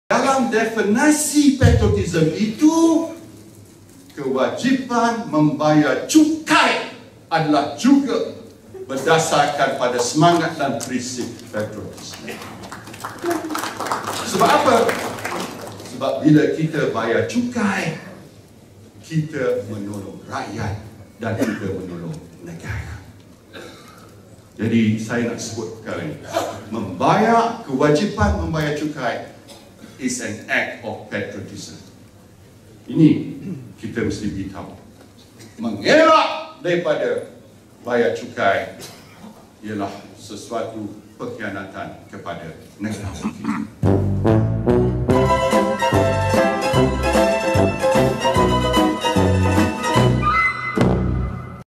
Dalam definisi patriotism itu, kewajipan membayar cukai adalah juga berdasarkan pada semangat dan prinsip patriotisme. Sebab apa? Sebab bila kita bayar cukai, kita menolong rakyat dan kita menolong negara. Jadi saya nak sebut perkara ini. Kewajipan membayar cukai is an act of patriotism. Ini kita mesti beritahu. Mengelak daripada bayar cukai ialah sesuatu pengkhianatan kepada negara kita.